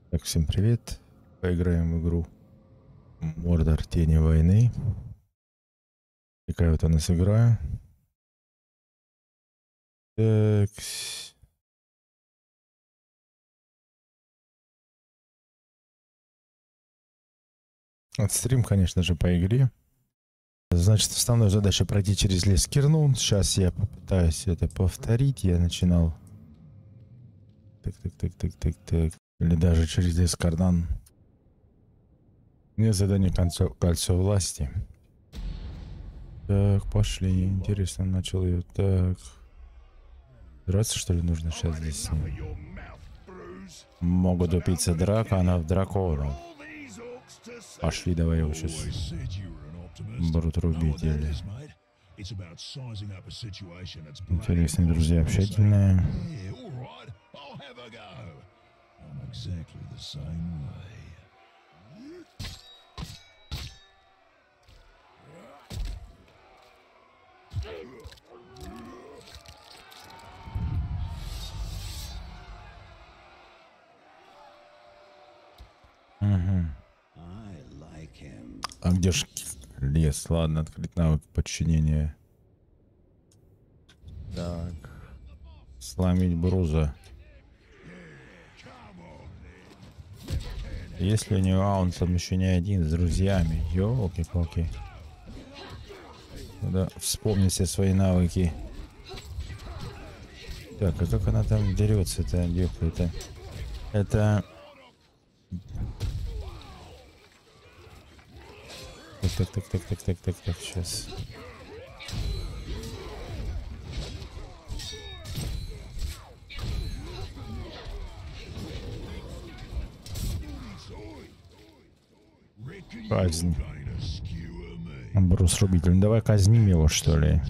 Так, всем привет. Поиграем в игру Мордор Тени Войны. Такая вот у нас игра. Так. Отстрим, конечно же, по игре. Значит, основная задача пройти через лес Кирнун. Сейчас я попытаюсь это повторить. Я начинал. Так. Или даже через лес Кардан. Мне задание кольцо власти. Так, пошли. Интересно, начал ее. Так. Драться, что ли, нужно сейчас здесь с ним? Могут упиться драконов, драконов. Пошли, давай его сейчас будут рубить или... Интересные друзья, общительные. Угу. А где ж лес? Ладно, открыть навык подчинения. Так. Сломить бруза. Если у него он совмещение один с друзьями. Ёлки-палки. Надо вспомнить все свои навыки. Так, а как она там дерется-то, девка-то? Это... Так, сейчас. Казнь. Брус рубитель. Ну, давай казним его, что ли.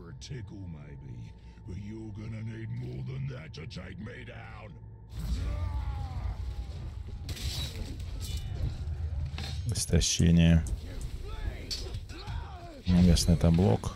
Истощение. Ясно, это блок.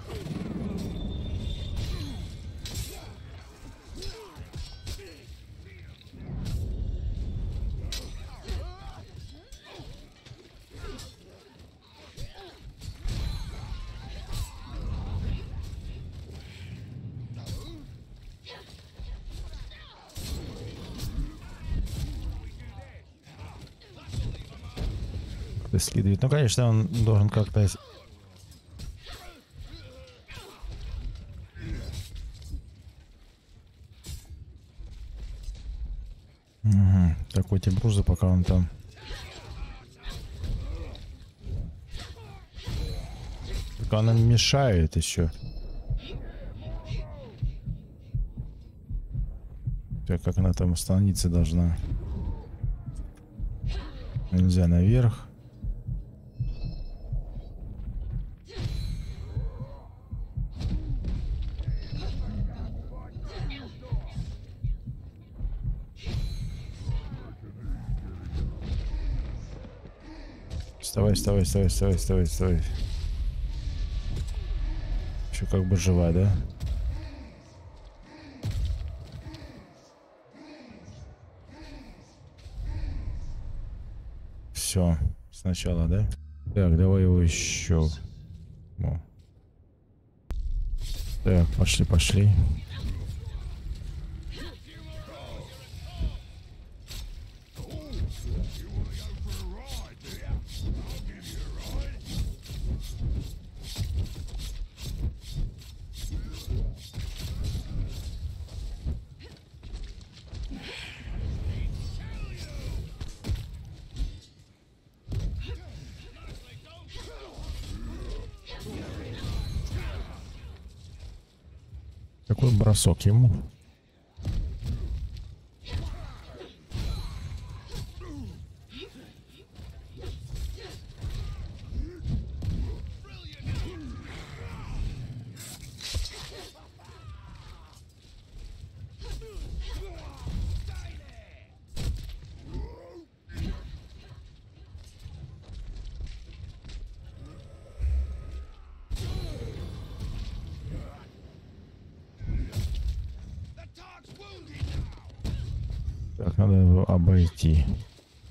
Следует. Ну, конечно, он должен как-то... Угу. Так, эти брузы, пока он там... Только она мешает еще. Так, как она там остановиться должна? Нельзя наверх. Вставай. Еще как бы жива, да? Все, сначала, да? Так, давай его еще. О. Так, пошли. Какой бросок ему? Так, надо его обойти.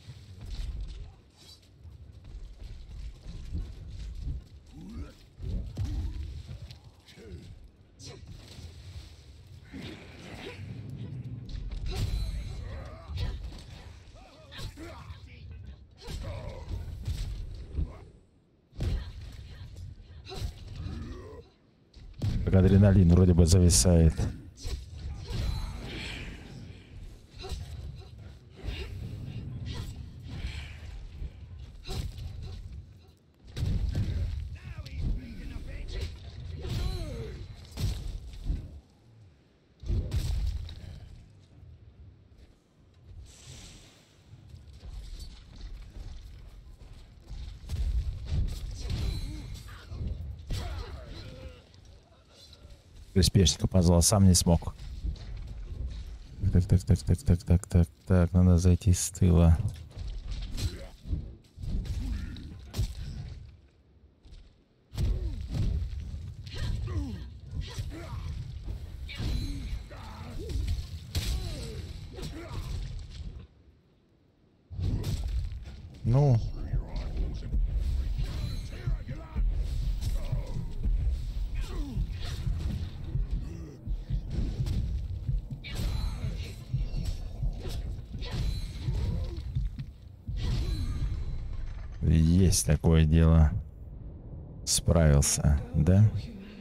Как адреналин вроде бы зависает. Приспешника позвал, сам не смог. Так, надо зайти с тыла. Ну. Есть такое дело. Справился, да?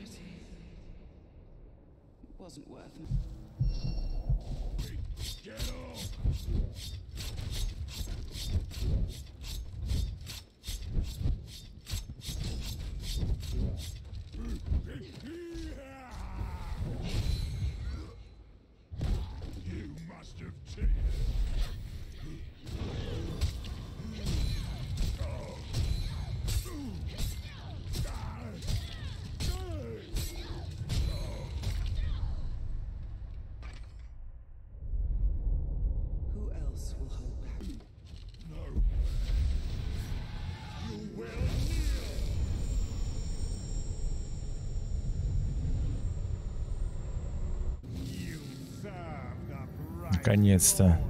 Наконец-то.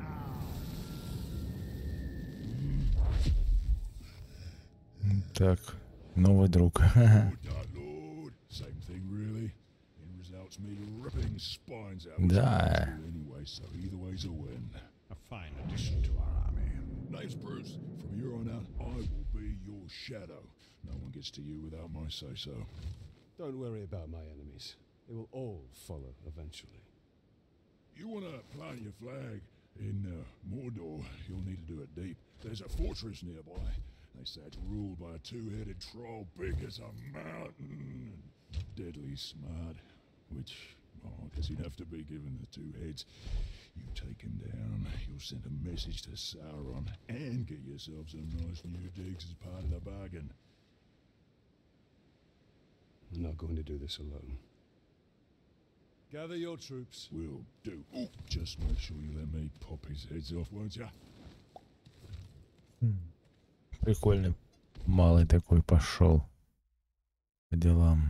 Так, новый друг. Да. Don't worry about my enemies. They will all follow eventually. You want to plant your flag in Mordor, you'll need to do it deep. There's a fortress nearby. They say it's ruled by a two-headed troll big as a mountain. Deadly smart. Which, well, I guess he'd have to be given the two heads. You take him down, you'll send a message to Sauron, and get yourself some nice new digs as part of the bargain. I'm not going to do this alone. Gather your troops. Will do. Ooh, just make sure you let me pop his heads off, won't ya? Прикольный. Малый такой пошел по делам.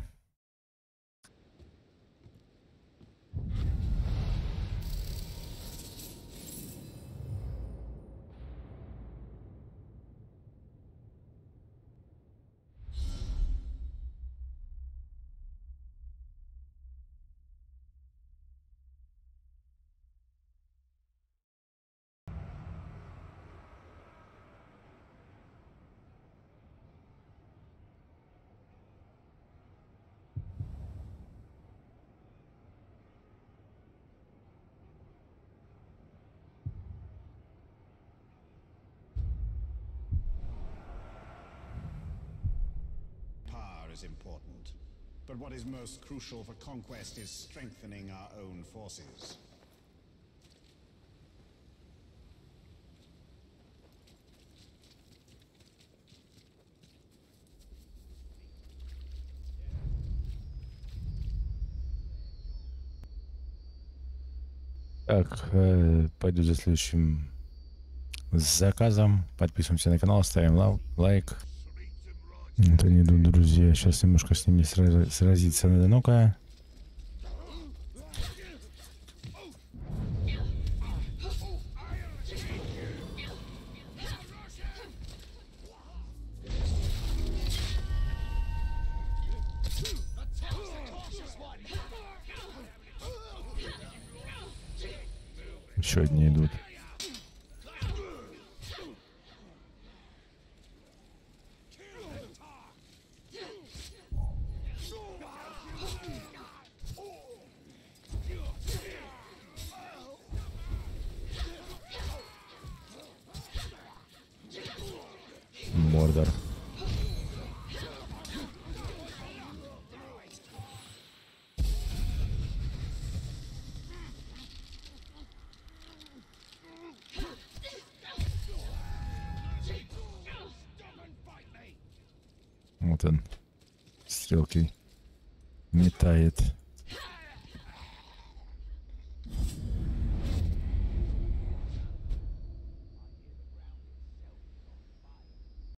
Is important, but what is most crucial for conquest is strengthening our own forces. Так, пойду за следующим заказом. Подписываемся на канал, ставим лайк. Это не идут, друзья. Сейчас немножко с ними сразиться надо. Ну-ка. Еще одни идут. Мордор. Вот он стрелкой метает.